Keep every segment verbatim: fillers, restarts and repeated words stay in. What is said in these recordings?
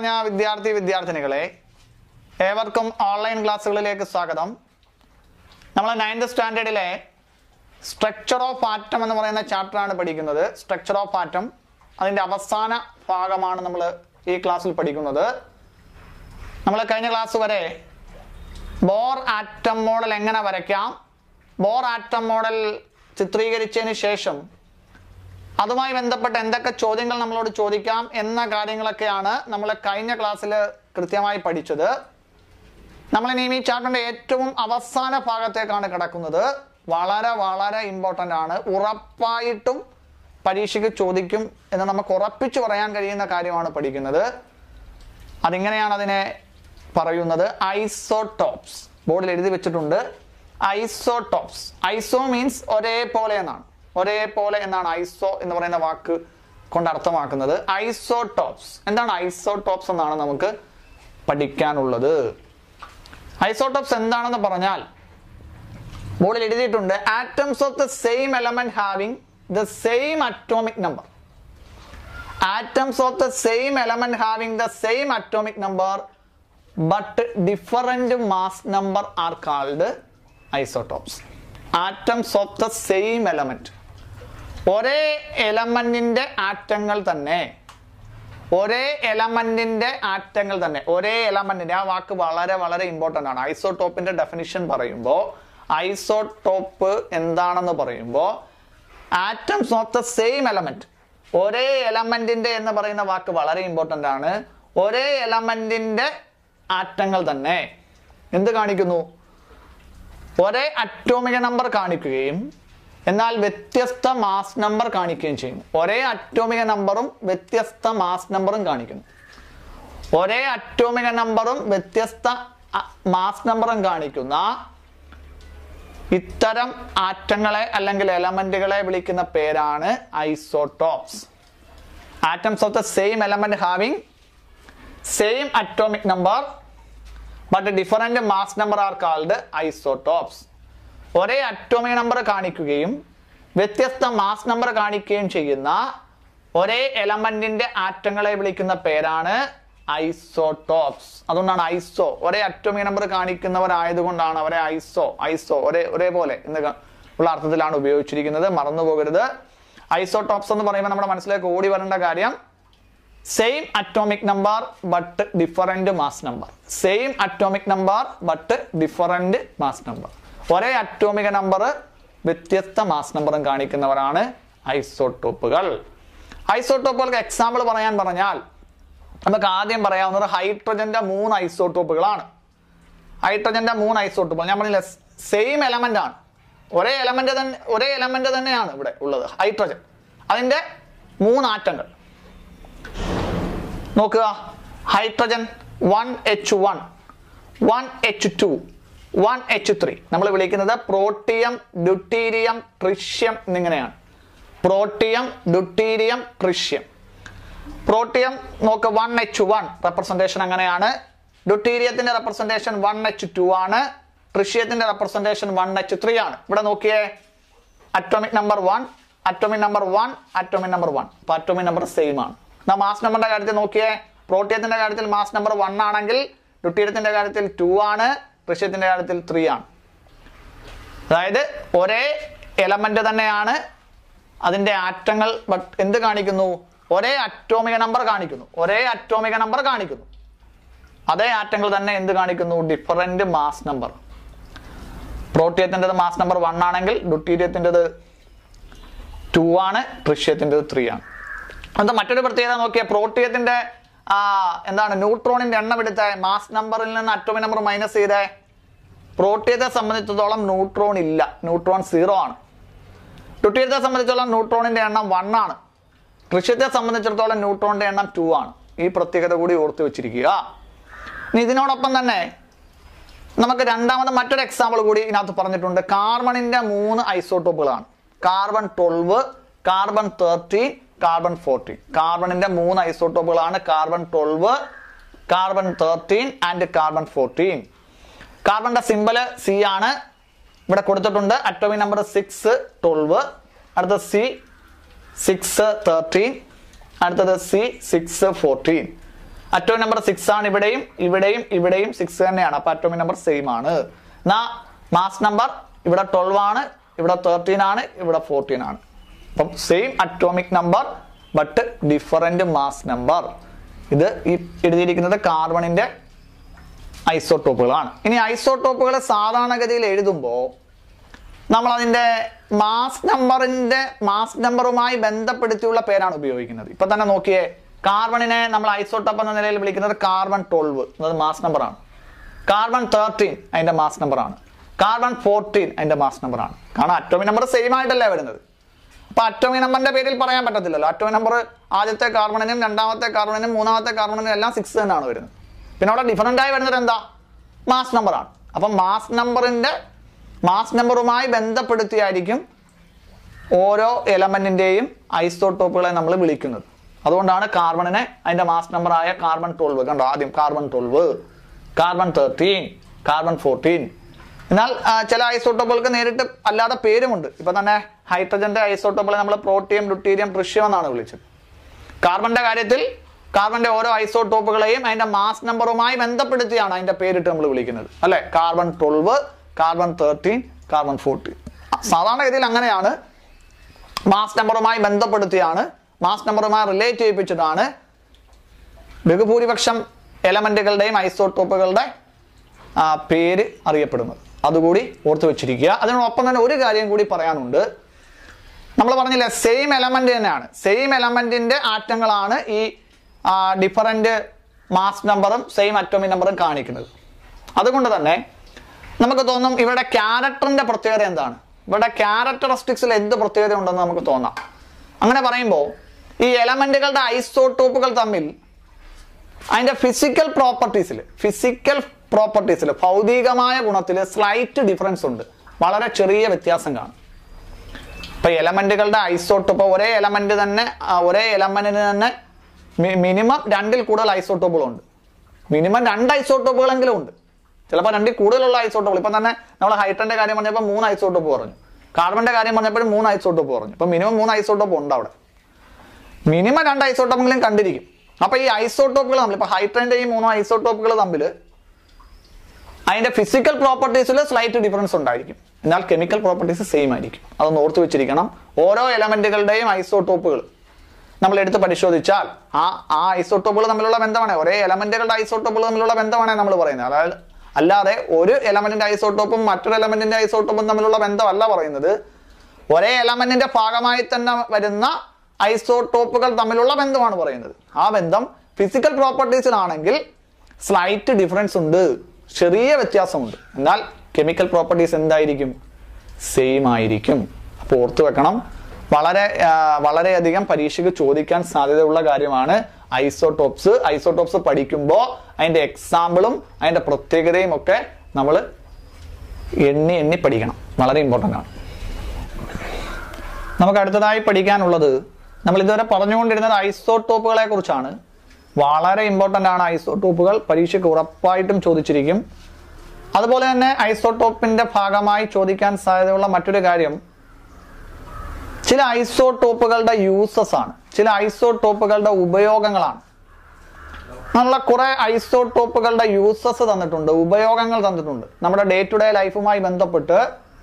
നിറഞ്ഞ വിദ്യാർത്ഥി വിദ്യാർത്ഥിനികളെ, ഏവർക്കും ഓൺലൈൻ ക്ലാസ്സുകളിലേക്ക് സ്വാഗതം. നമ്മൾ നയൻത് സ്റ്റാൻഡേർഡിലെ സ്ട്രക്ചർ ഓഫ് ആറ്റം എന്ന് പറയുന്ന ചാപ്റ്ററാണ് പഠിക്കുന്നത്. സ്ട്രക്ചർ ഓഫ് ആറ്റം അതിൻ്റെ അവസാന ഭാഗമാണ് നമ്മൾ ഈ ക്ലാസ്സിൽ പഠിക്കുന്നത്. നമ്മൾ കഴിഞ്ഞ ക്ലാസ് വരെ ബോർ ആറ്റം മോഡൽ എങ്ങനെ വരയ്ക്കാം, ബോർ ആറ്റം മോഡൽ ചിത്രീകരിച്ചതിന് ശേഷം അതുമായി ബന്ധപ്പെട്ട എന്തൊക്കെ ചോദ്യങ്ങൾ നമ്മളോട് ചോദിക്കാം എന്ന കാര്യങ്ങളൊക്കെയാണ് നമ്മൾ കഴിഞ്ഞ ക്ലാസ്സിൽ കൃത്യമായി പഠിച്ചത്. നമ്മളിനി ഈ ചാപ്റ്ററിൻ്റെ ഏറ്റവും അവസാന ഭാഗത്തേക്കാണ് കിടക്കുന്നത്. വളരെ വളരെ ഇമ്പോർട്ടൻ്റ് ആണ്. ഉറപ്പായിട്ടും പരീക്ഷയ്ക്ക് ചോദിക്കും എന്ന് നമുക്ക് ഉറപ്പിച്ചു പറയാൻ കഴിയുന്ന കാര്യമാണ് പഠിക്കുന്നത്. അതിങ്ങനെയാണ് അതിനെ പറയുന്നത്. ഐസോടോപ്സ് ബോർഡിൽ എഴുതി വെച്ചിട്ടുണ്ട്. ഐസോടോപ്സ്, ഐസോ മീൻസ് ഒരേപോലെ എന്നാണ്. ഒരേപോലെ എന്നാണ് ഐസോ എന്ന് പറയുന്ന വാക്ക് കൊണ്ട് അർത്ഥമാക്കുന്നത്. ഐസോടോപ്സ് എന്താണ്? ഐസോടോപ്സ് എന്നാണ് നമുക്ക് പഠിക്കാനുള്ളത്. ഐസോടോപ്സ് എന്താണെന്ന് പറഞ്ഞാൽ ബോർഡിൽ എഴുതിയിട്ടുണ്ട്. Atoms of the same element having the same atomic number. Atoms of the same element having the same atomic number but different mass number are called isotopes. Atoms of the same element, ഒരേ എലമെന്റിന്റെ ആറ്റങ്ങൾ തന്നെ, ഒരേ എലമെന്റിന്റെ ആറ്റങ്ങൾ തന്നെ, ഒരേ എലമെന്റിന്റെ, ആ വാക്ക് വളരെ വളരെ ഇമ്പോർട്ടൻ്റ് ആണ്. ഐസോടോപ്പിന്റെ ഡെഫിനിഷൻ പറയുമ്പോൾ, ഐസോടോപ്പ് എന്താണെന്ന് പറയുമ്പോൾ atoms of the same element, ഒരേ എലമെന്റിന്റെ എന്ന് പറയുന്ന വാക്ക് വളരെ ഇമ്പോർട്ടൻ്റ് ആണ്. ഒരേ എലമെന്റിന്റെ ആറ്റങ്ങൾ തന്നെ എന്ത് കാണിക്കുന്നു? ഒരേ അറ്റോമിക നമ്പർ കാണിക്കുകയും എന്നാൽ വ്യത്യസ്ത മാസ് നമ്പർ കാണിക്കുകയും ചെയ്യുന്നു. ഒരേ അറ്റോമിക നമ്പറും വ്യത്യസ്ത മാസ് നമ്പറും കാണിക്കുന്നു. ഒരേ അറ്റോമിക നമ്പറും വ്യത്യസ്ത മാസ് നമ്പറും കാണിക്കുന്ന ഇത്തരം ആറ്റങ്ങളെ അല്ലെങ്കിൽ എലമെന്റുകളെ വിളിക്കുന്ന പേരാണ് isotopes. Atoms of the same element having same atomic number but different mass number are called isotopes. ഒരേ അറ്റോമിക് നമ്പർ കാണിക്കുകയും വ്യത്യസ്ത മാസ് നമ്പർ കാണിക്കുകയും ചെയ്യുന്ന ഒരേ എലമെന്റിന്റെ ആറ്റങ്ങളെ വിളിക്കുന്ന പേരാണ് ഐസോടോപ്സ്. അതുകൊണ്ടാണ് ഐസോ, ഒരേ അറ്റോമിക് നമ്പർ കാണിക്കുന്നവരായതുകൊണ്ടാണ് അവരെ ഐസോ ഐസോ ഒരേ ഒരേപോലെ എന്ന് ഉള്ള അർത്ഥത്തിലാണ് ഉപയോഗിച്ചിരിക്കുന്നത്. മറന്നു പോകരുത്. ഐസോടോപ്സ് എന്ന് പറയുമ്പോൾ നമ്മുടെ മനസ്സിലേക്ക് ഓടി വരേണ്ട കാര്യം same atomic number but different mass number. Same atomic number but different mass number. ഒരേ അറ്റോമിക നമ്പർ വ്യത്യസ്ത മാസ് നമ്പറും കാണിക്കുന്നവരാണ് ഐസോടോപ്പുകൾ. ഐസോടോപ്പുകൾക്ക് എക്സാമ്പിൾ പറയാൻ പറഞ്ഞാൽ നമുക്ക് ആദ്യം പറയാവുന്നത് ഹൈഡ്രജന്റെ മൂന്ന് ഐസോടോപ്പുകളാണ്. ഹൈഡ്രജന്റെ മൂന്ന് ഐസോടോപ്പുകൾ ഞാൻ പറഞ്ഞില്ല, സെയിം എലമെന്റ് ആണ്, ഒരേ എലമെന്റ് തന്നെ ഒരേ എലമെന്റ് തന്നെയാണ് ഇവിടെ ഉള്ളത്. ഹൈഡ്രജൻ, അതിന്റെ മൂന്ന് ആറ്റങ്ങൾ നോക്കുക. Hydrogen one H one, one H two, one H three. നമ്മൾ വിളിക്കുന്നത് പ്രോട്ടിയം, ഡ്യൂട്ടീരിയം, ട്രിഷ്യം എന്നിങ്ങനെയാണ്. Protium, deuterium, tritium. പ്രോട്ടിയം നോക്ക് വൺ എച്ച് വൺ റെപ്രസെന്റേഷൻ അങ്ങനെയാണ്. ഡ്യൂട്ടീരിയത്തിന്റെ റെപ്രസെന്റേഷൻ വൺ എച്ച് ടു ആണ്. ട്രിഷ്യത്തിന്റെ റെപ്രസെന്റേഷൻ വൺ എച്ച് ത്രീ ആണ്. ഇവിടെ നോക്കിയേ, atomic number one, atomic number one, atomic number one. അപ്പൊ അറ്റോമിക് നമ്പർ സെയിം ആണ്. എന്നാൽ മാസ് നമ്പറിന്റെ കാര്യത്തിൽ നോക്കിയേ, പ്രോട്ടിയത്തിന്റെ കാര്യത്തിൽ മാസ് നമ്പർ വൺ ആണെങ്കിൽ ഡ്യൂട്ടീരിയത്തിന്റെ കാര്യത്തിൽ ടു ആണ്, ട്രിഷ്യത്തിന്റെ കാര്യത്തിൽ ത്രീ ആണ്. അതായത് ഒരേ എലമെന്റ് തന്നെയാണ്, അതിന്റെ ആറ്റങ്ങൾ ബട്ട് എന്ത് കാണിക്കുന്നു? ഒരേ അറ്റോമിക നമ്പർ കാണിക്കുന്നു. ഒരേ അറ്റോമിക നമ്പർ കാണിക്കുന്നു. അതേ ആറ്റങ്ങൾ തന്നെ എന്ത് കാണിക്കുന്നു? Different mass number. പ്രോട്ടിയത്തിൻ്റെത് മാസ് നമ്പർ വൺ ആണെങ്കിൽ ഡ്യൂട്ടീരിയത്തിൻ്റെത് ടു ആണ്, ട്രിഷ്യത്തിൻ്റെത് ത്രീ ആണ്. അത് മറ്റൊരു പ്രത്യേകത നോക്കിയ, പ്രോട്ടിയത്തിന്റെ എന്താണ് ന്യൂട്രോണിന്റെ എണ്ണം എടുത്ത മാസ് നമ്പറിൽ നിന്ന് അറ്റോമിക് നമ്പർ മൈനസ് ചെയ്തേ. പ്രോട്ടിയത്തെ സംബന്ധിച്ചിടത്തോളം ന്യൂട്രോൺ ഇല്ല, ന്യൂട്രോൺ സീറോ ആണ്. ഡ്യൂട്ടീരിയത്തെ സംബന്ധിച്ചിടത്തോളം ന്യൂട്രോണിന്റെ എണ്ണം വൺ ആണ്. ട്രിഷ്യത്തെ സംബന്ധിച്ചിടത്തോളം ന്യൂട്രോണിന്റെ എണ്ണം ടു ആണ്. ഈ പ്രത്യേകത കൂടി ഓർത്ത് വെച്ചിരിക്കുക. ഇനി ഇതിനോടൊപ്പം തന്നെ നമുക്ക് രണ്ടാമത് മറ്റൊരു എക്സാമ്പിൾ കൂടി ഇതിനകത്ത് പറഞ്ഞിട്ടുണ്ട്. കാർബണിന്റെ മൂന്ന് ഐസോടോപ്പുകളാണ്. Carbon twelve, carbon thirteen, carbon fourteen. കാർബണിന്റെ മൂന്ന് ഐസോടോപ്പുകളാണ് carbon twelve, carbon thirteen and carbon fourteen. കാർബണിന്റെ സിമ്പല് സി ആണ്, ഇവിടെ കൊടുത്തിട്ടുണ്ട്. Atomic number six, twelve. അടുത്ത സി സിക്സ്, തേർട്ടീൻ. അടുത്തത് C six, fourteen. Atomic number six ആണ് ഇവിടെയും ഇവിടെയും ഇവിടെയും സിക്സ് തന്നെയാണ്. അപ്പൊ അറ്റോമിക് നമ്പർ സെയിം ആണ്. എന്നാ മാസ് നമ്പർ ഇവിടെ ട്വൽവ് ആണ്, ഇവിടെ തേർട്ടീൻ ആണ്, ഇവിടെ ഫോർട്ടീൻ ആണ്. അപ്പം same atomic number but different mass number. ഇത് ഈ എഴുതിയിരിക്കുന്നത് കാർബണിന്റെ ഐസോട്ടോപ്പുകളാണ്. ഇനി ഐസോട്ടോപ്പുകൾ സാധാരണഗതിയിൽ എഴുതുമ്പോൾ നമ്മൾ അതിന്റെ മാസ് നമ്പറിന്റെ മാസ് നമ്പറുമായി ബന്ധപ്പെടുത്തിയുള്ള പേരാണ് ഉപയോഗിക്കുന്നത്. ഇപ്പൊ തന്നെ നോക്കിയേ, കാർബണിനെ നമ്മൾ ഐസോട്ടോപ്പ് എന്ന നിലയിൽ വിളിക്കുന്നത് കാർബൺ ട്വൽവ് എന്നത് മാസ് നമ്പറാണ്. കാർബൺ തേർട്ടീൻ അതിന്റെ മാസ് നമ്പറാണ്. കാർബൺ ഫോർട്ടീൻ അതിന്റെ മാസ് നമ്പറാണ്. കാരണം അറ്റോമിക് നമ്പർ സെയിം ആയിട്ടല്ലേ വരുന്നത്. അപ്പൊ അറ്റോമിക് നമ്പറിന്റെ പേരിൽ പറയാൻ പറ്റത്തില്ലല്ലോ. അറ്റോമിക് നമ്പർ ആദ്യത്തെ കാർബണിനും രണ്ടാമത്തെ കാർബണിനും മൂന്നാമത്തെ കാർബണിനും എല്ലാം സിക്സ് തന്നെയാണ് വരുന്നത്. പിന്നെ അവിടെ ഡിഫറൻ്റ് ആയി വരുന്നത് എന്താ? മാസ് നമ്പറാണ്. അപ്പം മാസ് നമ്പറിന്റെ മാസ് നമ്പറുമായി ബന്ധപ്പെടുത്തിയായിരിക്കും ഓരോ എലമെന്റിന്റെയും ഐസോട്ടോപ്പുകളെ നമ്മൾ വിളിക്കുന്നത്. അതുകൊണ്ടാണ് കാർബണിനെ അതിന്റെ മാസ് നമ്പറായ കാർബൺ ട്വൽവ് കണ്ടോ, ആദ്യം carbon twelve, carbon thirteen, carbon fourteen. എന്നാൽ ചില ഐസോട്ടോപ്പുകൾക്ക് നേരിട്ട് അല്ലാതെ പേരുമുണ്ട്. ഇപ്പൊ തന്നെ ഹൈഡ്രജന്റെ ഐസോട്ടോപ്പുകളെ നമ്മൾ പ്രോട്ടിയം, ഡ്യൂട്ടീരിയം, ട്രിഷ്യം എന്നാണ് വിളിച്ചത്. കാർബണിന്റെ കാര്യത്തിൽ കാർബണിന്റെ ഓരോ ഐസോട്ടോപ്പുകളെയും അതിന്റെ മാസ് നമ്പറുമായി ബന്ധപ്പെടുത്തിയാണ് അതിന്റെ പേരിട്ട് നമ്മൾ വിളിക്കുന്നത്, അല്ലെ? Carbon twelve, carbon thirteen, carbon fourteen. സാധാരണഗതിയിൽ അങ്ങനെയാണ്. മാസ് നമ്പറുമായി ബന്ധപ്പെടുത്തിയാണ്, മാസ് നമ്പറുമായി റിലേറ്റ് ചെയ്യിപ്പിച്ചിട്ടാണ് ബഹുഭൂരിപക്ഷം എലമെന്റുകളുടെയും ഐസോട്ടോപ്പുകളുടെ പേര് അറിയപ്പെടുന്നത്. അതുകൂടി ഓർത്തു വെച്ചിരിക്കുക. അതിനോടൊപ്പം തന്നെ ഒരു കാര്യം കൂടി പറയാനുണ്ട്. നമ്മൾ പറഞ്ഞില്ലേ, സെയിം എലമെന്റ് തന്നെയാണ്, സെയിം എലമെന്റിന്റെ ആറ്റങ്ങളാണ് ഈ ഡിഫറൻറ്റ് മാസ് നമ്പറും സെയിം അറ്റോമിക് നമ്പറും കാണിക്കുന്നത്. അതുകൊണ്ട് തന്നെ നമുക്ക് തോന്നും ഇവിടെ ക്യാരക്ടറിന്റെ പ്രത്യേകത എന്താണ്, ഇവിടെ ക്യാരക്ടറിസ്റ്റിക്സിൽ എന്ത് പ്രത്യേകത ഉണ്ടെന്ന് നമുക്ക് തോന്നാം. അങ്ങനെ പറയുമ്പോൾ ഈ എലമെന്റുകളുടെ ഐസോട്ടോപ്പുകൾ തമ്മിൽ അതിന്റെ ഫിസിക്കൽ പ്രോപ്പർട്ടീസിൽ ഫിസിക്കൽ പ്രോപ്പർട്ടീസിൽ ഭൗതികമായ ഗുണത്തിൽ സ്ലൈറ്റ് ഡിഫറൻസ് ഉണ്ട്, വളരെ ചെറിയ വ്യത്യാസം കാണും. ഇപ്പൊ എലമെന്റുകളുടെ ഐസോട്ടോപ്പ് ഒരേ എലമെന്റ് തന്നെ ഒരേ എലമെന്റിന് തന്നെ മിനിമം രണ്ടിൽ കൂടുതൽ ഐസോട്ടോപ്പുകളുണ്ട്. മിനിമം രണ്ട് ഐസോട്ടോപ്പുകളെങ്കിലും ഉണ്ട്, ചിലപ്പോൾ രണ്ടിൽ കൂടുതലുള്ള ഐസോട്ടോപ്പുകൾ. ഇപ്പം തന്നെ നമ്മൾ ഹൈഡ്രജന്റെ കാര്യം പറഞ്ഞപ്പോൾ മൂന്ന് ഐസോട്ടോപ്പ് പറഞ്ഞു, കാർബണിന്റെ കാര്യം പറഞ്ഞപ്പോഴും മൂന്ന് ഐസോട്ടോപ്പ് പറഞ്ഞു. ഇപ്പൊ മിനിമം മൂന്ന് ഐസോട്ടോപ്പ് ഉണ്ട് അവിടെ, മിനിമം രണ്ട് ഐസോട്ടോപ്പെങ്കിലും കണ്ടിരിക്കും. അപ്പൊ ഈ ഐസോട്ടോപ്പുകൾ തമ്മിൽ ഇപ്പൊ ഹൈഡ്രജന്റെ ഈ മൂന്ന് ഐസോട്ടോപ്പുകൾ തമ്മിൽ അതിന്റെ ഫിസിക്കൽ പ്രോപ്പർട്ടീസിൽ സ്ലൈറ്റ് ഡിഫറൻസ് ഉണ്ടായിരിക്കും, എന്നാൽ കെമിക്കൽ പ്രോപ്പർട്ടീസ് സെയിം ആയിരിക്കും. അതൊന്ന് ഓർത്ത് വെച്ചിരിക്കണം. ഓരോ എലമെന്റുകളുടെയും ഐസോട്ടോപ്പുകൾ നമ്മൾ എടുത്ത് പരിശോധിച്ചാൽ ആ ആ ഐസോട്ടോപ്പുകൾ തമ്മിലുള്ള ബന്ധമാണ്, ഒരേ എലമെന്റുകളുടെ ഐസോട്ടോപ്പുകൾ തമ്മിലുള്ള ബന്ധമാണ് നമ്മൾ പറയുന്നത്. അതായത് അല്ലാതെ ഒരു എലമെന്റിന്റെ ഐസോട്ടോപ്പും മറ്റൊരു എലമെന്റിന്റെ ഐസോട്ടോപ്പും തമ്മിലുള്ള ബന്ധമല്ല പറയുന്നത്. ഒരേ എലമെന്റിന്റെ ഭാഗമായി തന്നെ വരുന്ന ഐസോട്ടോപ്പുകൾ തമ്മിലുള്ള ബന്ധമാണ് പറയുന്നത്. ആ ബന്ധം ഫിസിക്കൽ പ്രോപ്പർട്ടീസിലാണെങ്കിൽ സ്ലൈറ്റ് ഡിഫറൻസ് ഉണ്ട്, ചെറിയ വ്യത്യാസമുണ്ട്. എന്നാൽ കെമിക്കൽ പ്രോപ്പർട്ടീസ് എന്തായിരിക്കും? സെയിം ആയിരിക്കും. അപ്പോൾ ഓർത്തു വെക്കണം, വളരെ വളരെയധികം പരീക്ഷയ്ക്ക് ചോദിക്കാൻ സാധ്യതയുള്ള കാര്യമാണ് ഐസോട്ടോപ്സ്. ഐസോട്ടോപ്സ് പഠിക്കുമ്പോൾ അതിന്റെ എക്സാമ്പിളും അതിന്റെ പ്രത്യേകതയും ഒക്കെ നമ്മൾ എണ്ണി എണ്ണി പഠിക്കണം, വളരെ ഇമ്പോർട്ടൻ്റ് ആണ്. നമുക്ക് അടുത്തതായി പഠിക്കാനുള്ളത്, നമ്മൾ ഇതുവരെ പറഞ്ഞുകൊണ്ടിരുന്നത് ഐസോട്ടോപ്പുകളെ കുറിച്ചാണ്. വളരെ ഇമ്പോർട്ടൻ്റ് ആണ് ഐസോട്ടോപ്പുകൾ, പരീക്ഷയ്ക്ക് ഉറപ്പായിട്ടും ചോദിച്ചിരിക്കും. അതുപോലെ തന്നെ ഐസോട്ടോപ്പിന്റെ ഭാഗമായി ചോദിക്കാൻ സാധ്യതയുള്ള മറ്റൊരു കാര്യം ചില ഐസോട്ടോപ്പുകളുടെ യൂസസ് ആണ്, ചില ഐസോട്ടോപ്പുകളുടെ ഉപയോഗങ്ങളാണ്. നല്ല കുറെ ഐസോട്ടോപ്പുകളുടെ യൂസസ് തന്നിട്ടുണ്ട്, ഉപയോഗങ്ങൾ തന്നിട്ടുണ്ട്. നമ്മുടെ ഡേ ടു ഡേ ലൈഫുമായി ബന്ധപ്പെട്ട്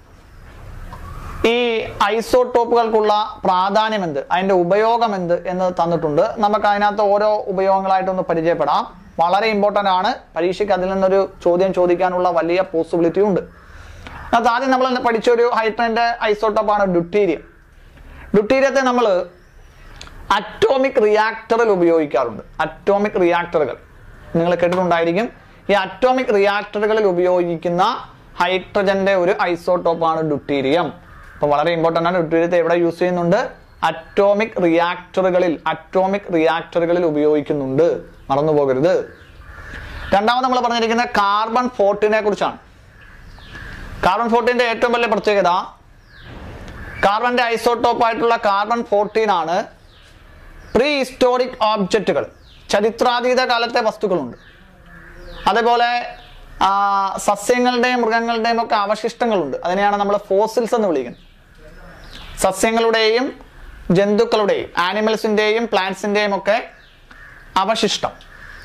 ഈ ഐസോട്ടോപ്പുകൾക്കുള്ള പ്രാധാന്യം എന്ത്, അതിന്റെ ഉപയോഗം എന്ത് എന്ന് തന്നിട്ടുണ്ട്. നമുക്ക് അതിനകത്ത് ഓരോ ഉപയോഗങ്ങളായിട്ടൊന്ന് പരിചയപ്പെടാം. വളരെ ഇമ്പോർട്ടൻ്റ് ആണ്, പരീക്ഷയ്ക്ക് അതിൽ നിന്നൊരു ചോദ്യം ചോദിക്കാനുള്ള വലിയ പോസിബിലിറ്റി ഉണ്ട്. അത് ആദ്യം നമ്മൾ പഠിച്ചൊരു ഹൈഡ്രജന്റെ ഐസോട്ടോപ്പാണ് ഡ്യൂട്ടീരിയം. ഡ്യൂട്ടീരിയത്തെ നമ്മൾ അറ്റോമിക് റിയാക്ടറിൽ ഉപയോഗിക്കാറുണ്ട്. അറ്റോമിക് റിയാക്ടറുകൾ നിങ്ങൾ കേട്ടിട്ടുണ്ടായിരിക്കും. ഈ അറ്റോമിക് റിയാക്ടറുകളിൽ ഉപയോഗിക്കുന്ന ഹൈഡ്രജന്റെ ഒരു ഐസോട്ടോപ്പാണ് ഡ്യൂട്ടീരിയം. അപ്പൊ വളരെ ഇമ്പോർട്ടൻ്റ് ആണ്. ഡ്യൂട്ടീരിയത്തെ എവിടെ യൂസ് ചെയ്യുന്നുണ്ട്? അറ്റോമിക് റിയാക്ടറുകളിൽ അറ്റോമിക് റിയാക്ടറുകളിൽ ഉപയോഗിക്കുന്നുണ്ട്, മറന്നു പോകരുത്. രണ്ടാമത് നമ്മൾ പറഞ്ഞിരിക്കുന്നത് കാർബൺ ഫോർട്ടീനെ കുറിച്ചാണ്. കാർബൺ ഫോർട്ടീന്റെ ഏറ്റവും വലിയ പ്രത്യേകത, കാർബണിന്റെ ഐസോട്ടോപ്പ് ആയിട്ടുള്ള കാർബൺ ഫോർട്ടീൻ ആണ് പ്രീ ഹിസ്റ്റോറിക് ഓബ്ജക്റ്റുകൾ, ചരിത്രാതീത കാലത്തെ വസ്തുക്കളുണ്ട്. അതേപോലെ സസ്യങ്ങളുടെയും മൃഗങ്ങളുടെയും ഒക്കെ അവശിഷ്ടങ്ങളുണ്ട്. അതിനെയാണ് നമ്മൾ ഫോസിൽസ് എന്ന് വിളിക്കുന്നത്. സസ്യങ്ങളുടെയും ജന്തുക്കളുടെയും ആനിമൽസിന്റെയും പ്ലാന്റ്സിന്റെയും ഒക്കെ അവശിഷ്ടം,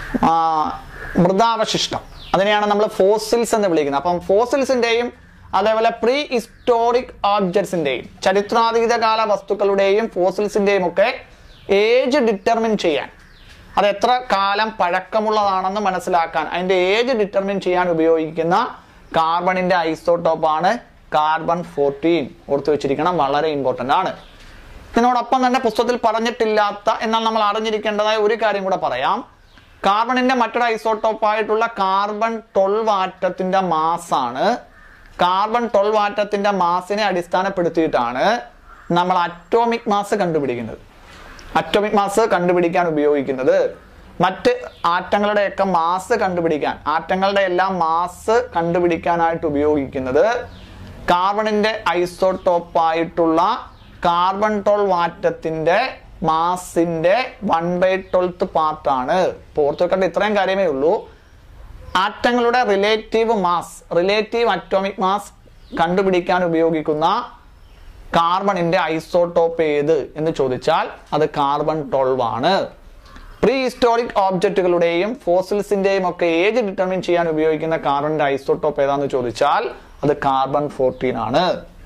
മൃതാവശിഷ്ടം, അതിനെയാണ് നമ്മൾ ഫോസിൽസ് എന്ന് വിളിക്കുന്നത്. അപ്പം ഫോസിൽസിന്റെയും അതേപോലെ പ്രീ ഹിസ്റ്റോറിക് ഓബ്ജക്ട്സിന്റെയും ചരിത്രാതീത കാല വസ്തുക്കളുടെയും ഫോസിൽസിന്റെയും ഒക്കെ ഏജ് ഡിറ്റർമിൻ ചെയ്യാൻ, അത് എത്ര കാലം പഴക്കമുള്ളതാണെന്ന് മനസ്സിലാക്കാൻ അതിന്റെ ഏജ് ഡിറ്റർമിൻ ചെയ്യാൻ ഉപയോഗിക്കുന്ന കാർബണിന്റെ ഐസോടോപ്പാണ് കാർബൺ ഫോർട്ടീൻ. ഓർത്തു വെച്ചിരിക്കണം, വളരെ ഇമ്പോർട്ടന്റ് ആണ്. ഇതിനോടൊപ്പം തന്നെ പുസ്തകത്തിൽ പറഞ്ഞിട്ടില്ലാത്ത എന്നാൽ നമ്മൾ അറിഞ്ഞിരിക്കേണ്ടതായ ഒരു കാര്യം കൂടെ പറയാം. കാർബണിന്റെ മറ്റൊരു ഐസോടോപ്പായിട്ടുള്ള കാർബൺ ട്വൽവ് ആറ്റത്തിന്റെ മാസാണ്. കാർബൺ ട്വൽവ് ആറ്റത്തിന്റെ മാസിനെ അടിസ്ഥാനപ്പെടുത്തിയിട്ടാണ് നമ്മൾ അറ്റോമിക് മാസ് കണ്ടുപിടിക്കുന്നത്. അറ്റോമിക് മാസ് കണ്ടുപിടിക്കാൻ ഉപയോഗിക്കുന്നത്, മറ്റ് ആറ്റങ്ങളുടെയൊക്കെ മാസ് കണ്ടുപിടിക്കാൻ, ആറ്റങ്ങളുടെ എല്ലാം മാസ് കണ്ടുപിടിക്കാനായിട്ട് ഉപയോഗിക്കുന്നത് കാർബണിന്റെ ഐസോടോപ്പായിട്ടുള്ള കാർബൺ ട്വൽവ് ആറ്റത്തിന്റെ മാസിന്റെ വൺ ബൈ ട്വൽത്ത് പാർട്ടാണ്. ഓർത്തു വെക്കേണ്ട ഇത്രയും കാര്യമേ ഉള്ളൂ. ആറ്റങ്ങളുടെ relative mass, relative atomic mass കണ്ടുപിടിക്കാൻ ഉപയോഗിക്കുന്ന കാർബണിന്റെ ഐസോടോപ്പ് ഏത് എന്ന് ചോദിച്ചാൽ അത് കാർബൺ ട്വൽവ് ആണ്. പ്രീ ഹിസ്റ്റോറിക് ഓബ്ജക്റ്റുകളുടെയും ഫോസിൽസിന്റെയും ഒക്കെ ഏജ് ഡിറ്റർമിൻ ചെയ്യാൻ ഉപയോഗിക്കുന്ന കാർബണിന്റെ ഐസോടോപ്പ് ഏതാന്ന് ചോദിച്ചാൽ അത് കാർബൺ ഫോർട്ടീൻ ആണ്.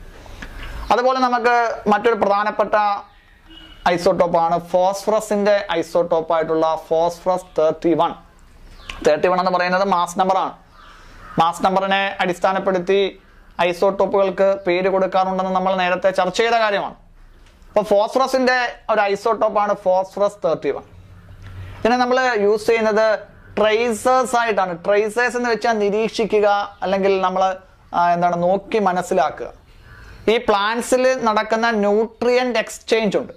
അതുപോലെ നമുക്ക് മറ്റൊരു പ്രധാനപ്പെട്ട ഐസോടോപ്പാണ് ഫോസ്ഫറസിന്റെ ഐസോടോപ്പായിട്ടുള്ള phosphorus thirty one. Thirty one എന്ന് പറയുന്നത് മാസ് നമ്പറാണ്. മാസ് നമ്പറിനെ അടിസ്ഥാനപ്പെടുത്തി ഐസോടോപ്പുകൾക്ക് പേര് കൊടുക്കാറുണ്ടെന്ന് നമ്മൾ നേരത്തെ ചർച്ച ചെയ്ത കാര്യമാണ്. അപ്പോൾ ഫോസ്ഫറസിന്റെ ഒരു ഐസോടോപ്പാണ് ഫോസ്ഫറസ് തേർട്ടി വൺ. ഇതിനെ നമ്മൾ യൂസ് ചെയ്യുന്നത് ട്രേസേഴ്സ് ആയിട്ടാണ്. ട്രേസേഴ്സ് എന്ന് വെച്ചാൽ നിരീക്ഷിക്കുക, അല്ലെങ്കിൽ നമ്മൾ എന്താണ് നോക്കി മനസ്സിലാക്കുക. ഈ പ്ലാന്റ്സിൽ നടക്കുന്ന ന്യൂട്രിയന്റ് എക്സ്ചേഞ്ച് ഉണ്ട്,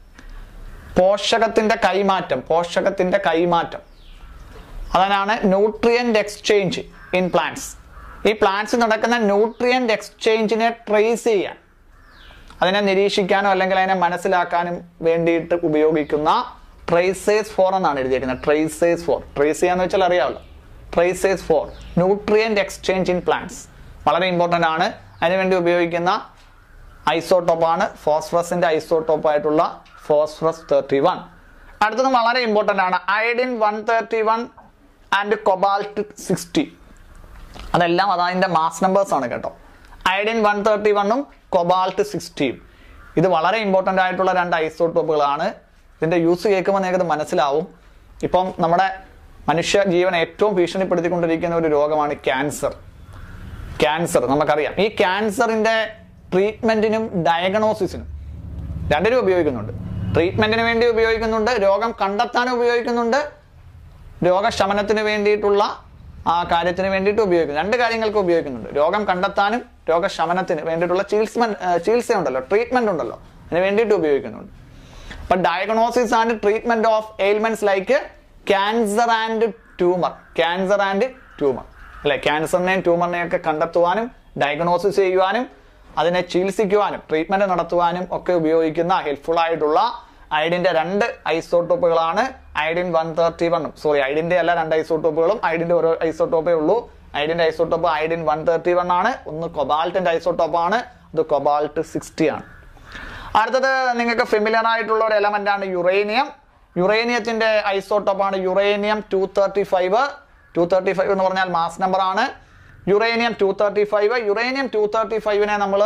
പോഷകത്തിന്റെ കൈമാറ്റം, പോഷകത്തിന്റെ കൈമാറ്റം അതിനാണ് ന്യൂട്രിയന്റ് എക്സ്ചേഞ്ച് ഇൻ പ്ലാന്റ്സ്. ഈ പ്ലാന്റ്സിൽ നടക്കുന്ന ന്യൂട്രിയന്റ് എക്സ്ചേഞ്ചിനെ ട്രേസ് ചെയ്യാൻ, അതിനെ നിരീക്ഷിക്കാനോ അല്ലെങ്കിൽ അതിനെ മനസ്സിലാക്കാനും വേണ്ടിയിട്ട് ഉപയോഗിക്കുന്ന ട്രേസേഴ്സ് ഫോർ എന്നാണ് എഴുതിയിരിക്കുന്നത്. ട്രേസേഴ്സ് ഫോർ, ട്രേസ് ചെയ്യാന്ന് വെച്ചാൽ അറിയാമല്ലോ. Tracers for nutrient exchange in plants വളരെ ഇമ്പോർട്ടന്റ് ആണ്. അതിനുവേണ്ടി ഉപയോഗിക്കുന്ന ഐസോടോപ്പാണ് ഫോസ്ഫറസിന്റെ ഐസോടോപ്പ് ആയിട്ടുള്ള ഫോസ്ഫറസ് തേർട്ടി വൺ. അടുത്തത് വളരെ ഇമ്പോർട്ടന്റ് ആണ്, iodine one thirty one and cobalt sixty. അതെല്ലാം അതതിന്റെ മാസ് നമ്പേഴ്സ് ആണ് കേട്ടോ. അയഡിൻ വൺ തേർട്ടി വണ്ണും കൊബാൾട്ട് സിക്സ്റ്റിയും ഇത് വളരെ ഇമ്പോർട്ടന്റ് ആയിട്ടുള്ള രണ്ട് ഐസോടോപ്പുകളാണ്. ഇതിന്റെ യൂസ് കേൾക്കുമ്പോൾ നിങ്ങൾക്ക് മനസ്സിലാവും. ഇപ്പം നമ്മുടെ മനുഷ്യ ജീവനെ ഏറ്റവും ഭീഷണിപ്പെടുത്തിക്കൊണ്ടിരിക്കുന്ന ഒരു രോഗമാണ് ക്യാൻസർ. ക്യാൻസർ നമുക്കറിയാം. ഈ ക്യാൻസറിന്റെ ട്രീറ്റ്മെന്റിനും ഡയഗ്നോസിസിനും രണ്ടിനും ഉപയോഗിക്കുന്നുണ്ട്. ട്രീറ്റ്മെന്റിന് വേണ്ടി ഉപയോഗിക്കുന്നുണ്ട്, രോഗം കണ്ടെത്താനും ഉപയോഗിക്കുന്നുണ്ട്, രോഗശമനത്തിന് വേണ്ടിയിട്ടുള്ള ആ കാര്യത്തിന് വേണ്ടിയിട്ട് ഉപയോഗിക്കുന്നു. രണ്ട് കാര്യങ്ങൾക്ക് ഉപയോഗിക്കുന്നുണ്ട്. രോഗം കണ്ടെത്താനും രോഗശമനത്തിന് വേണ്ടിയിട്ടുള്ള ചികിത്സ ചികിത്സയുണ്ടല്ലോ, ട്രീറ്റ്മെന്റ് ഉണ്ടല്ലോ, അതിന് വേണ്ടിയിട്ട് ഉപയോഗിക്കുന്നുണ്ട്. അപ്പൊ diagnosis and treatment of ailments like cancer and tumour, cancer and tumour അല്ലെ, ക്യാൻസറിനെയും ട്യൂമറിനെയും ഒക്കെ കണ്ടെത്തുവാനും ഡയഗ്നോസിസ് ചെയ്യുവാനും അതിനെ ചികിത്സിക്കുവാനും ട്രീറ്റ്മെന്റ് നടത്തുവാനും ഒക്കെ ഉപയോഗിക്കുന്ന ഹെൽപ്ഫുൾ ആയിട്ടുള്ള അയഡിന്റെ രണ്ട് ഐസോടോപ്പുകളാണ് അയഡിൻ വൺ തേർട്ടി വണ്ണും. സോറി, അയഡിന്റെ അല്ല രണ്ട് ഐസോടോപ്പുകളും, അയഡിന്റെ ഓരോ ഐസോടോപ്പേ ഉള്ളൂ. അയഡിന്റെ isotope iodine one thirty one ആണ്. ഒന്ന് കൊബാൾട്ടിന്റെ ഐസോടോപ്പ് ആണ്, അത് കൊബാൾട്ട് സിക്സ്റ്റി ആണ്. അടുത്തത് നിങ്ങൾക്ക് ഫെമിലിയർ ആയിട്ടുള്ള ഒരു എലമെന്റ് ആണ് യുറേനിയം. യുറേനിയത്തിന്റെ ഐസോടോപ്പാണ് uranium two thirty five. Two thirty five എന്ന് പറഞ്ഞാൽ മാസ് നമ്പർ ആണ്. Uranium two thirty five uranium two thirty ഫൈവിനെ നമ്മൾ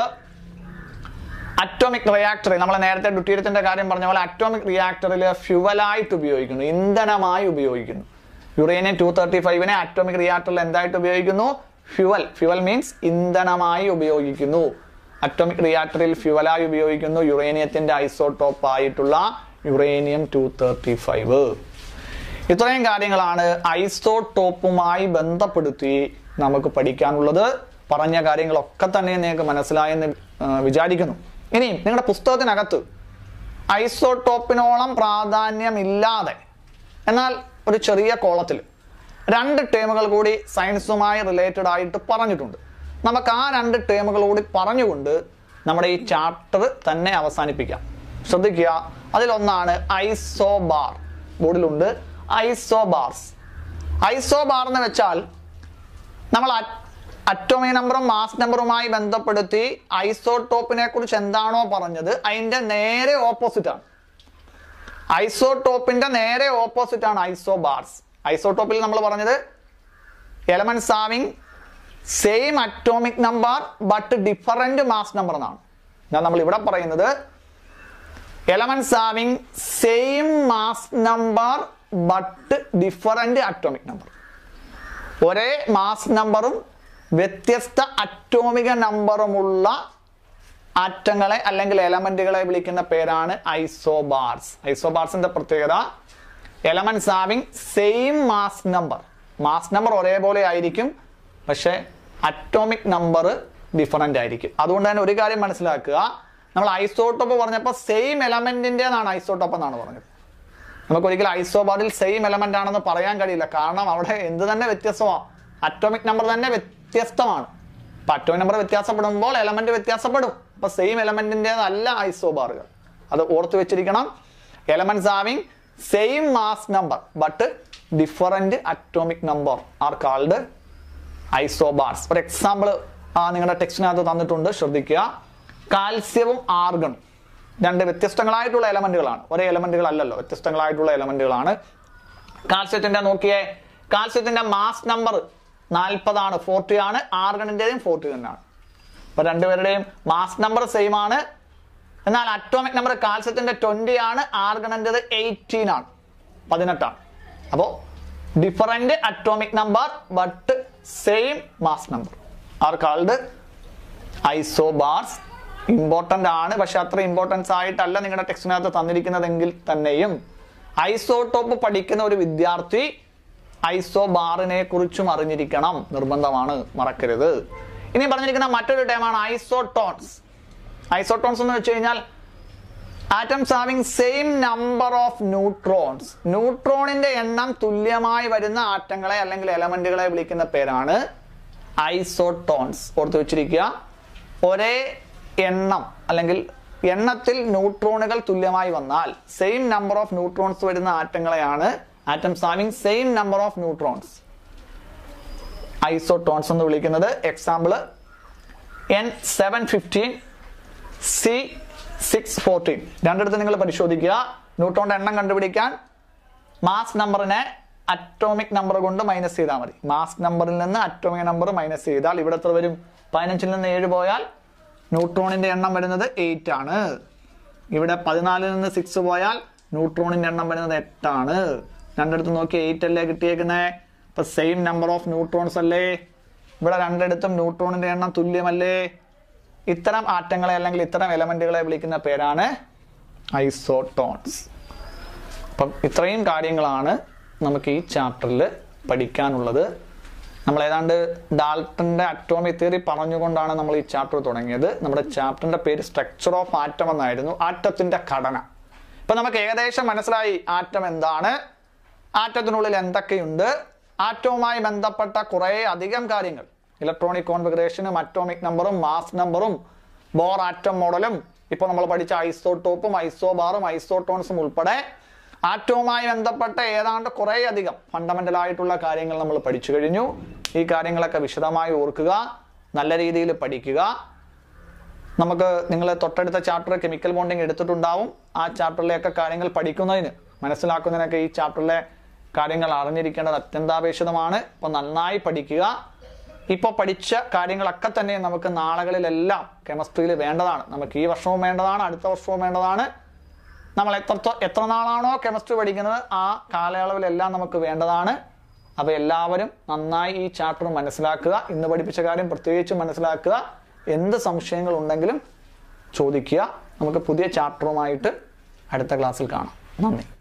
അറ്റോമിക് റിയാക്ടറിൽ, നമ്മൾ നേരത്തെ ഡ്യൂട്ടീരിയത്തിന്റെ കാര്യം പറഞ്ഞ പോലെ അറ്റോമിക് റിയാക്ടറിൽ ഫ്യുവലായിട്ട് ഉപയോഗിക്കുന്നു, ഇന്ധനമായി ഉപയോഗിക്കുന്നു. യുറേനിയം ടു തേർട്ടി ഫൈവിനെ അറ്റോമിക് റിയാക്ടറിൽ എന്തായിട്ട് ഉപയോഗിക്കുന്നു? ഫ്യുവൽ. ഫ്യുവൽ മീൻസ് ഇന്ധനമായി ഉപയോഗിക്കുന്നു. അറ്റോമിക് റിയാക്ടറിൽ ഫ്യുവലായി ഉപയോഗിക്കുന്നു യുറേനിയത്തിന്റെ ഐസോടോപ്പ് ആയിട്ടുള്ള യുറേനിയം ടു തേർട്ടി ഫൈവ്. ഇത്രയും കാര്യങ്ങളാണ് ഐസോടോപ്പുമായി ബന്ധപ്പെടുത്തി നമുക്ക് പഠിക്കാനുള്ളത്. പറഞ്ഞ കാര്യങ്ങളൊക്കെ തന്നെ നിങ്ങൾക്ക് മനസ്സിലായെന്ന് വിചാരിക്കുന്നു. ഇനിയും നിങ്ങളുടെ പുസ്തകത്തിനകത്ത് ഐസോടോപ്പിനോളം പ്രാധാന്യമില്ലാതെ എന്നാൽ ഒരു ചെറിയ കോളത്തിൽ രണ്ട് ടേമുകൾ കൂടി സയൻസുമായി റിലേറ്റഡ് ആയിട്ട് പറഞ്ഞിട്ടുണ്ട്. നമുക്ക് ആ രണ്ട് ടേമുകൾ കൂടി പറഞ്ഞുകൊണ്ട് നമ്മുടെ ഈ ചാപ്റ്റർ തന്നെ അവസാനിപ്പിക്കാം. ശ്രദ്ധിക്കുക, അതിലൊന്നാണ് ഐസോബാർ. ബോർഡിലുണ്ട് ഐസോബാർസ്. ഐസോബാർ എന്ന് വെച്ചാൽ നമ്മൾ അറ്റോമിക് നമ്പറും മാസ് നമ്പറുമായി ബന്ധപ്പെടുത്തി ഐസോടോപ്പിനെ കുറിച്ച് എന്താണോ പറഞ്ഞത് അതിന്റെ നേരെ ഓപ്പോസിറ്റ് ആണ്. ഐസോടോപ്പിന്റെ നേരെ ഓപ്പോസിറ്റ് ആണ് ഐസോബാർസ്. ഐസോട്ടോപ്പിൽ നമ്മൾ പറഞ്ഞത് elements having same atomic number but different mass number എന്നാണ്. ഞാൻ നമ്മൾ ഇവിടെ പറയുന്നത് elements having same mass number but different atomic number. ഒരേ മാസ് നമ്പറും വ്യത്യസ്ത അറ്റോമിക നമ്പറുമുള്ള ആറ്റങ്ങളെ അല്ലെങ്കിൽ എലമെന്റുകളെ വിളിക്കുന്ന പേരാണ് ഐസോബാർസ്. ഐസോബാർസിന്റെ പ്രത്യേകത elements having same mass number. Mass number ഒരേപോലെ ആയിരിക്കും, പക്ഷേ അറ്റോമിക് നമ്പർ ഡിഫറൻ്റ് ആയിരിക്കും. അതുകൊണ്ട് തന്നെ ഒരു കാര്യം മനസ്സിലാക്കുക, നമ്മൾ ഐസോട്ടോപ്പ് പറഞ്ഞപ്പോൾ സെയിം എലമെന്റിൻ്റെതാണ് ഐസോട്ടോപ്പ് എന്നാണ് പറഞ്ഞത്. നമുക്ക് ഒരിക്കലും ഐസോബാറിൽ സെയിം എലമെന്റ് ആണെന്ന് പറയാൻ കഴിയില്ല. കാരണം അവിടെ എന്ത് തന്നെ വ്യത്യസ്തമാണ്, അറ്റോമിക് നമ്പർ തന്നെ വ്യത്യസ്തമാണ്. അപ്പൊ അറ്റോമിക് നമ്പർ വ്യത്യാസപ്പെടുമ്പോൾ എലമെന്റ് വ്യത്യാസപ്പെടും. അപ്പൊ സെയിം എലമെന്റിൻ്റെതല്ല ഐസോബാറുകൾ. അത് ഓർത്ത് വെച്ചിരിക്കണം. Elements having same mass number but different atomic number are called isobars. ഒരു എക്സാമ്പിൾ നിങ്ങളുടെ ടെക്സ്റ്റിനകത്ത് തന്നിട്ടുണ്ട്, ശ്രദ്ധിക്കുക. കാൽസ്യവും ആർഗണും രണ്ട് വ്യത്യസ്തങ്ങളായിട്ടുള്ള എലമെന്റുകളാണ്. ഒരേ എലമെന്റുകൾ അല്ലല്ലോ, വ്യത്യസ്തങ്ങളായിട്ടുള്ള എലമെന്റുകളാണ്. കാൽസ്യത്തിന്റെ നോക്കിയേ, കാൽസ്യത്തിന്റെ മാസ് നമ്പർ നാൽപ്പതാണ്, ഫോർട്ടി ആണ്. ആർഗണിന്റെയും ഫോർട്ടി തന്നെയാണ്. അപ്പൊ രണ്ടുപേരുടെയും മാസ് നമ്പർ സെയിം ആണ്. എന്നാൽ അറ്റോമിക് നമ്പർ കാൽസ്യത്തിന്റെ ട്വന്റി ആണ്, ആർഗണിന്റേത് എയ്റ്റീൻ ആണ്, പതിനെട്ടാണ്. അപ്പോ different atomic number but same mass number are called isobars. Important ആണ്, പക്ഷെ അത്ര ഇമ്പോർട്ടൻസ് ആയിട്ടല്ല നിങ്ങളുടെ ടെക്സ്റ്റിനകത്ത് തന്നിരിക്കുന്നതെങ്കിൽ തന്നെയും ഐസോട്ടോപ്പ് പഠിക്കുന്ന ഒരു വിദ്യാർത്ഥി ഐസോബാറിനെ കുറിച്ചും അറിഞ്ഞിരിക്കണം, നിർബന്ധമാണ്, മറക്കരുത്. ഇനി പറഞ്ഞിരിക്കുന്ന മറ്റൊരു ടേമാണ് ഐസോട്ടോൺസ്. ഐസോട്ടോൺസ് എന്ന് വെച്ച് കഴിഞ്ഞാൽ atoms having same number of neutrons. ന്യൂട്രോണിന്റെ എണ്ണം തുല്യമായി വരുന്ന ആറ്റങ്ങളെ അല്ലെങ്കിൽ എലമെന്റുകളെ വിളിക്കുന്ന പേരാണ് ഐസോട്ടോൺസ്. ഓർത്ത് വെച്ചിരിക്കുക, ഒരേ എണ്ണം അല്ലെങ്കിൽ എണ്ണത്തിൽ ന്യൂട്രോണുകൾ തുല്യമായി വന്നാൽ സെയിം നമ്പർ ഓഫ് ന്യൂട്രോൺസ് വരുന്ന ആറ്റങ്ങളെയാണ് atoms having same number of neutrons isotones എന്ന് വിളിക്കുന്നത്. Example N seven fifteen C six fourteen. രണ്ടിടത്ത് നിങ്ങൾ പരിശോധിക്കുക. ന്യൂട്രോണിന്റെ എണ്ണം കണ്ടുപിടിക്കാൻ മാസ് നമ്പറിനെ അറ്റോമിക് നമ്പർ കൊണ്ട് മൈനസ് ചെയ്താൽ മതി. മാസ് നമ്പറിൽ നിന്ന് അറ്റോമിക് നമ്പർ മൈനസ് ചെയ്താൽ ഇവിടെ എത്ര വരും? പതിനഞ്ചിൽ നിന്ന് ഏഴ് പോയാൽ ന്യൂട്രോണിന്റെ എണ്ണം വരുന്നത് എയ്റ്റ് ആണ്. ഇവിടെ പതിനാലിൽ നിന്ന് സിക്സ് പോയാൽ ന്യൂട്രോണിന്റെ എണ്ണം വരുന്നത് എട്ടാണ്. രണ്ടിടത്ത് നോക്കി എയ്റ്റ് അല്ലേ കിട്ടിയേക്കുന്നത്. ഇപ്പൊ സെയിം നമ്പർ ഓഫ് ന്യൂട്രോൺസ് അല്ലേ. ഇവിടെ രണ്ടിടത്തും ന്യൂട്രോണിന്റെ എണ്ണം തുല്യമല്ലേ. ഇത്തരം ആറ്റങ്ങളെ അല്ലെങ്കിൽ ഇത്തരം എലമെന്റുകളെ വിളിക്കുന്ന പേരാണ് ഐസോട്ടോൺസ്. അപ്പം ഇത്രയും കാര്യങ്ങളാണ് നമുക്ക് ഈ ചാപ്റ്ററിൽ പഠിക്കാനുള്ളത്. നമ്മൾ ഏതാണ്ട് ഡാൾട്ടന്റെ അറ്റോമിക് തിയറി പറഞ്ഞുകൊണ്ടാണ് നമ്മൾ ഈ ചാപ്റ്റർ തുടങ്ങിയത്. നമ്മുടെ ചാപ്റ്ററിന്റെ പേര് സ്ട്രക്ചർ ഓഫ് ആറ്റം എന്നായിരുന്നു, ആറ്റത്തിന്റെ ഘടന. ഇപ്പൊ നമുക്ക് ഏകദേശം മനസ്സിലായി ആറ്റം എന്താണ്, ആറ്റത്തിനുള്ളിൽ എന്തൊക്കെയുണ്ട്, ആറ്റവുമായി ബന്ധപ്പെട്ട കുറെ അധികം കാര്യങ്ങൾ, ഇലക്ട്രോണിക് കോൺഫിഗറേഷനും അറ്റോമിക് നമ്പറും മാസ് നമ്പറും ബോർ ആറ്റം മോഡലും ഇപ്പോൾ നമ്മൾ പഠിച്ച ഐസോട്ടോപ്പും ഐസോബാറും ഐസോട്ടോൺസും ഉൾപ്പെടെ ആറ്റവുമായി ബന്ധപ്പെട്ട ഏതാണ്ട് കുറെ അധികം ഫണ്ടമെന്റൽ ആയിട്ടുള്ള കാര്യങ്ങൾ നമ്മൾ പഠിച്ചു കഴിഞ്ഞു. ഈ കാര്യങ്ങളൊക്കെ വിശദമായി ഓർക്കുക, നല്ല രീതിയിൽ പഠിക്കുക. നമുക്ക് നിങ്ങൾ തൊട്ടടുത്ത ചാപ്റ്റർ കെമിക്കൽ ബോണ്ടിങ് എടുത്തിട്ടുണ്ടാവും. ആ ചാപ്റ്ററിലെയൊക്കെ കാര്യങ്ങൾ പഠിക്കുന്നതിന് മനസ്സിലാക്കുന്നതിനൊക്കെ ഈ ചാപ്റ്ററിലെ കാര്യങ്ങൾ അറിഞ്ഞിരിക്കേണ്ടത് അത്യന്താപേക്ഷിതമാണ്. അപ്പോൾ നന്നായി പഠിക്കുക. ഇപ്പോൾ പഠിച്ച കാര്യങ്ങളൊക്കെ തന്നെ നമുക്ക് നാളുകളിലെല്ലാം കെമിസ്ട്രിയിൽ വേണ്ടതാണ്. നമുക്ക് ഈ വർഷവും വേണ്ടതാണ്, അടുത്ത വർഷവും വേണ്ടതാണ്. നമ്മൾ എത്ര എത്ര നാളാണോ കെമിസ്ട്രി പഠിക്കുന്നത് ആ കാലയളവിലെല്ലാം നമുക്ക് വേണ്ടതാണ്. അപ്പോൾ എല്ലാവരും നന്നായി ഈ ചാപ്റ്റർ മനസ്സിലാക്കുക. ഇന്ന് പഠിപ്പിച്ച കാര്യം പ്രത്യേകിച്ച് മനസ്സിലാക്കുക. എന്ത് സംശയങ്ങൾ ഉണ്ടെങ്കിലും ചോദിക്കുക. നമുക്ക് പുതിയ ചാപ്റ്ററുമായിട്ട് അടുത്ത ക്ലാസ്സിൽ കാണാം. നന്ദി.